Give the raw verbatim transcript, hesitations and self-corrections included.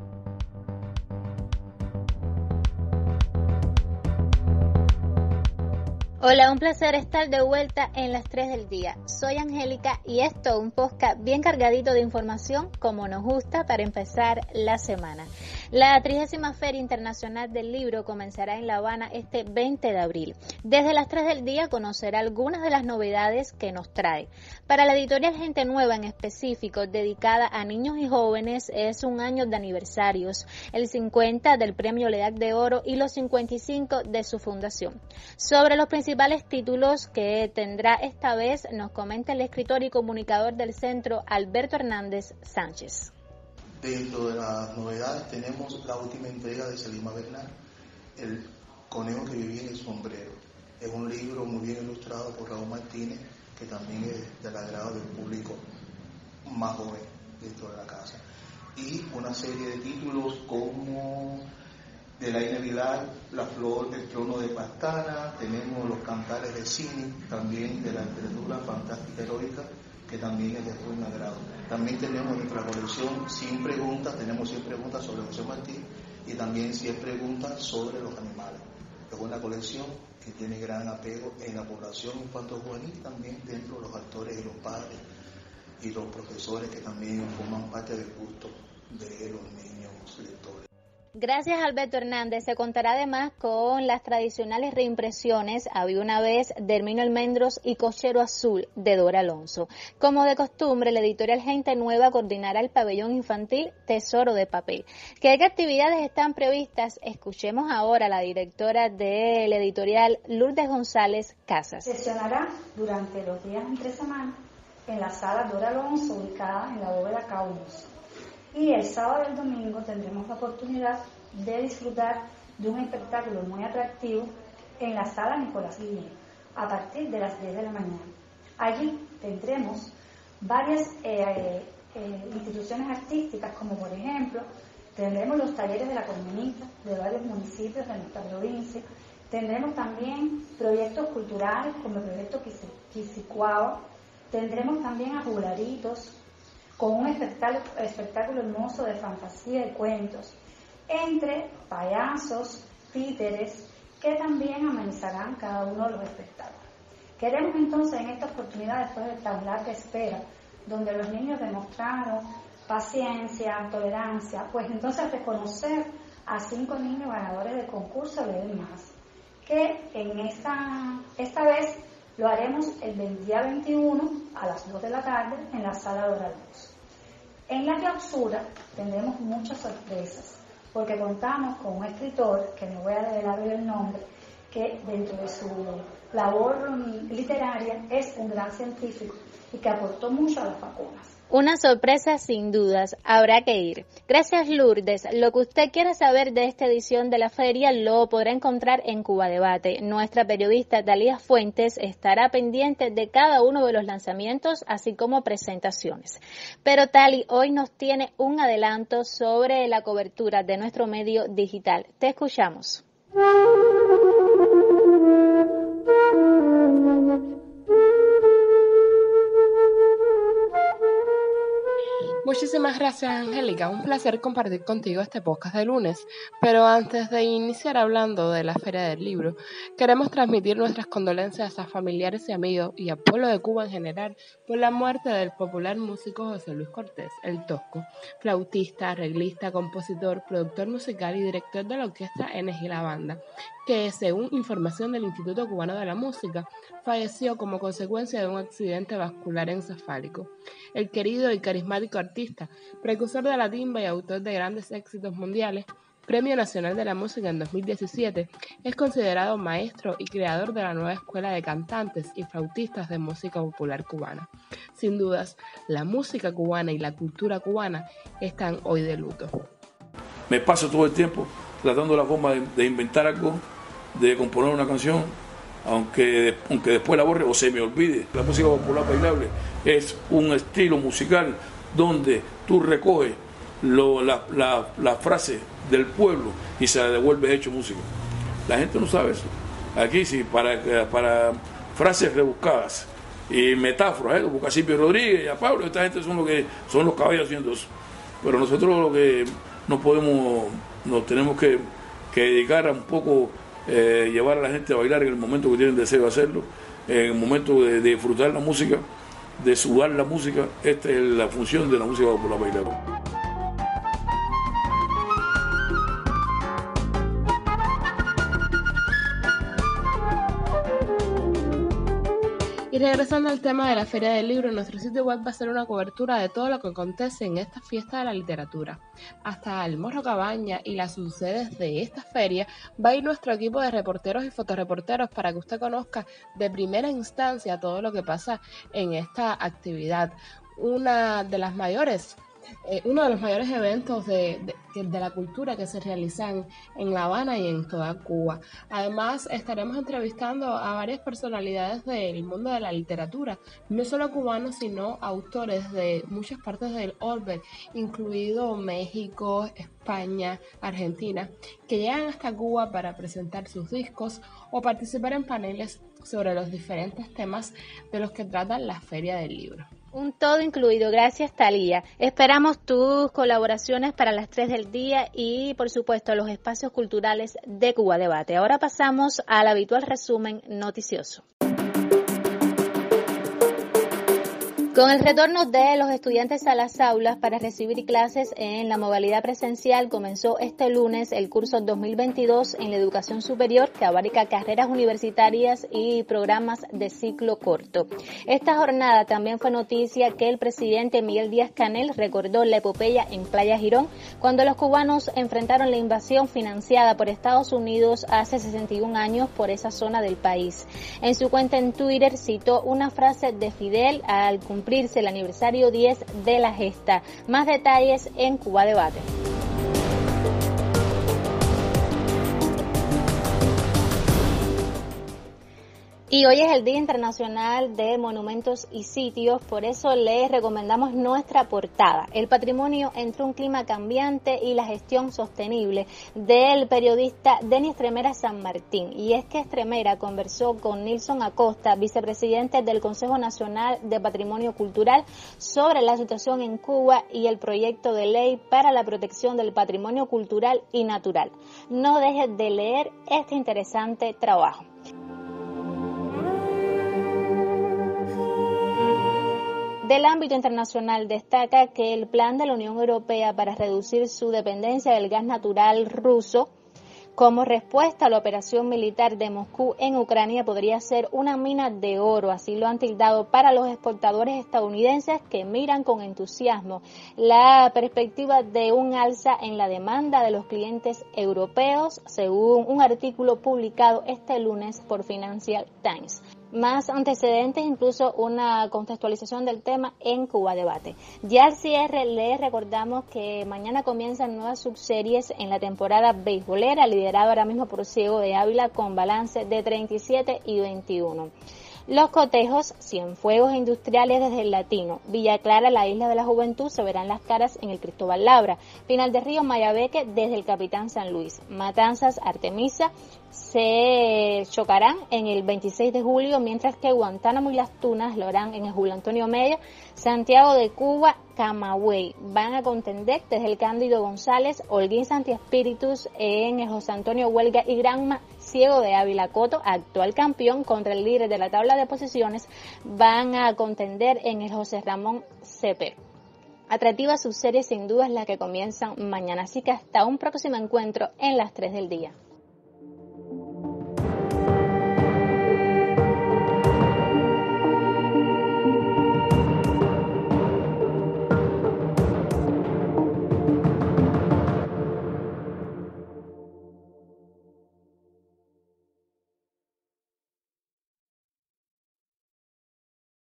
Hola, un placer estar de vuelta en las tres del día. Soy Angélica y esto un podcast bien cargadito de información como nos gusta para empezar la semana. La trigésima Feria Internacional del Libro comenzará en La Habana este veinte de abril. Desde las tres del día conocerá algunas de las novedades que nos trae. Para la editorial Gente Nueva en específico, dedicada a niños y jóvenes, es un año de aniversarios, el cincuenta del Premio Leac de Oro y los cincuenta y cinco de su fundación. Sobre los principales principales títulos que tendrá esta vez nos comenta el escritor y comunicador del centro, Alberto Hernández Sánchez. Dentro de las novedades tenemos la última entrega de Selima Bernal, El conejo que vivía en el sombrero. Es un libro muy bien ilustrado por Raúl Martínez, que también es del agrado del público más joven dentro de la casa. Y una serie de títulos como de la Vidal, La Flor del Trono de Pastana, tenemos Los Cantares de Cine, también de la literatura fantástica heroica, que también es de buen agrado. También tenemos nuestra colección cien preguntas, tenemos cien preguntas sobre José Martí y también cien preguntas sobre los animales. Es una colección que tiene gran apego en la población infanto-juvenil, también dentro de los actores y los padres y los profesores que también forman parte del gusto de los niños lectores. Gracias, Alberto Hernández. Se contará además con las tradicionales reimpresiones Había una vez de Herminio Almendros y Cochero Azul de Dora Alonso. Como de costumbre, la editorial Gente Nueva coordinará el pabellón infantil Tesoro de Papel. ¿Qué actividades están previstas? Escuchemos ahora a la directora de la editorial, Lourdes González Casas. Sesionará durante los días entre semana en la sala Dora Alonso, ubicada en la bóveda K uno. Y el sábado y el domingo tendremos la oportunidad de disfrutar de un espectáculo muy atractivo en la sala Nicolás Guillén, a partir de las diez de la mañana. Allí tendremos varias eh, eh, instituciones artísticas, como por ejemplo, tendremos los talleres de la Colmenita de varios municipios de nuestra provincia, tendremos también proyectos culturales como el proyecto Quisicuao, tendremos también a Juglaritos, con un espectáculo, espectáculo hermoso de fantasía y cuentos, entre payasos, títeres, que también amenizarán cada uno de los espectáculos. Queremos entonces en esta oportunidad, después de tan larga espera, donde los niños demostraron paciencia, tolerancia, pues entonces reconocer a cinco niños ganadores del concurso Leer Más, que en esta, esta vez lo haremos el día veintiuno a las dos de la tarde en la sala Dora Alonso. En la clausura tendremos muchas sorpresas, porque contamos con un escritor, que no voy a revelar hoy el nombre, que dentro de su labor literaria es un gran científico y que aportó mucho a las vacunas. Una sorpresa sin dudas, habrá que ir. Gracias, Lourdes. Lo que usted quiera saber de esta edición de la feria lo podrá encontrar en Cuba Debate. Nuestra periodista Talía Fuentes estará pendiente de cada uno de los lanzamientos, así como presentaciones. Pero Tali hoy nos tiene un adelanto sobre la cobertura de nuestro medio digital. Te escuchamos. Muchísimas gracias, Angélica. Un placer compartir contigo este podcast de lunes. Pero antes de iniciar hablando de la Feria del Libro, queremos transmitir nuestras condolencias a familiares y amigos y al pueblo de Cuba en general por la muerte del popular músico José Luis Cortés, el Tosco, flautista, arreglista, compositor, productor musical y director de la orquesta Enes y la Banda, que, según información del Instituto Cubano de la Música, falleció como consecuencia de un accidente vascular encefálico. El querido y carismático artista, precursor de la timba y autor de grandes éxitos mundiales, Premio Nacional de la Música en dos mil diecisiete, es considerado maestro y creador de la nueva escuela de cantantes y flautistas de música popular cubana. Sin dudas, la música cubana y la cultura cubana están hoy de luto. Me paso todo el tiempo tratando la forma de, de inventar algo, de componer una canción, aunque, aunque después la borre o se me olvide. La música popular bailable es un estilo musical donde tú recoges lo, la, la, la frase del pueblo y se la devuelves hecho música. La gente no sabe eso. Aquí sí, para, para frases rebuscadas y metáforas, ¿eh? Como Cacique Rodríguez y a Pablo, esta gente son, lo que, son los caballos haciendo eso. Pero nosotros lo que no podemos, nos tenemos que, que dedicar a un poco, eh, llevar a la gente a bailar en el momento que tienen deseo de hacerlo, en el momento de, de disfrutar la música, de sudar la música. Esta es la función de la música popular bailadora. Y regresando al tema de la Feria del Libro, nuestro sitio web va a hacer una cobertura de todo lo que acontece en esta fiesta de la literatura. Hasta el Morro Cabaña y las subsedes de esta feria va a ir nuestro equipo de reporteros y fotoreporteros para que usted conozca de primera instancia todo lo que pasa en esta actividad. Una de las mayores Eh, uno de los mayores eventos de, de, de la cultura que se realizan en La Habana y en toda Cuba. Además, estaremos entrevistando a varias personalidades del mundo de la literatura, no solo cubanos, sino autores de muchas partes del orbe, incluido México, España, Argentina, que llegan hasta Cuba para presentar sus discos o participar en paneles sobre los diferentes temas de los que trata la Feria del Libro. Un todo incluido. Gracias, Talía. Esperamos tus colaboraciones para las tres del día y, por supuesto, los espacios culturales de Cuba Debate. Ahora pasamos al habitual resumen noticioso. Con el retorno de los estudiantes a las aulas para recibir clases en la modalidad presencial, comenzó este lunes el curso dos mil veintidós en la educación superior, que abarca carreras universitarias y programas de ciclo corto. Esta jornada también fue noticia que el presidente Miguel Díaz-Canel recordó la epopeya en Playa Girón, cuando los cubanos enfrentaron la invasión financiada por Estados Unidos hace sesenta y un años por esa zona del país. En su cuenta en Twitter citó una frase de Fidel al cumplir cumplirse el aniversario diez de la gesta. Más detalles en Cuba Debate. Y hoy es el Día Internacional de Monumentos y Sitios, por eso les recomendamos nuestra portada, El patrimonio entre un clima cambiante y la gestión sostenible, del periodista Denis Estremera San Martín. Y es que Estremera conversó con Nilson Acosta, vicepresidente del Consejo Nacional de Patrimonio Cultural, sobre la situación en Cuba y el proyecto de ley para la protección del patrimonio cultural y natural. No dejes de leer este interesante trabajo. Del ámbito internacional destaca que el plan de la Unión Europea para reducir su dependencia del gas natural ruso como respuesta a la operación militar de Moscú en Ucrania podría ser una mina de oro, así lo han tildado para los exportadores estadounidenses, que miran con entusiasmo la perspectiva de un alza en la demanda de los clientes europeos, según un artículo publicado este lunes por Financial Times. Más antecedentes, incluso una contextualización del tema en Cuba Debate. Ya al cierre les recordamos que mañana comienzan nuevas subseries en la temporada beisbolera, liderado ahora mismo por Ciego de Ávila con balance de treinta y siete y veintiuno. Los cotejos, Cienfuegos Industriales desde el Latino, Villa Clara, la Isla de la Juventud, se verán las caras en el Cristóbal Labra, Pinal del Río, Mayabeque desde el Capitán San Luis, Matanzas, Artemisa, se chocarán en el veintiséis de julio, mientras que Guantánamo y Las Tunas lo harán en el Julio Antonio Mella, Santiago de Cuba, Camagüey. Van a contender desde el Cándido González, Holguín Santi Espíritus en el José Antonio Huelga y Granma, Ciego de Ávila Coto, actual campeón contra el líder de la tabla de posiciones, van a contender en el José Ramón Cepero. Atractiva subserie sin duda es la que comienzan mañana, así que hasta un próximo encuentro en las tres del día.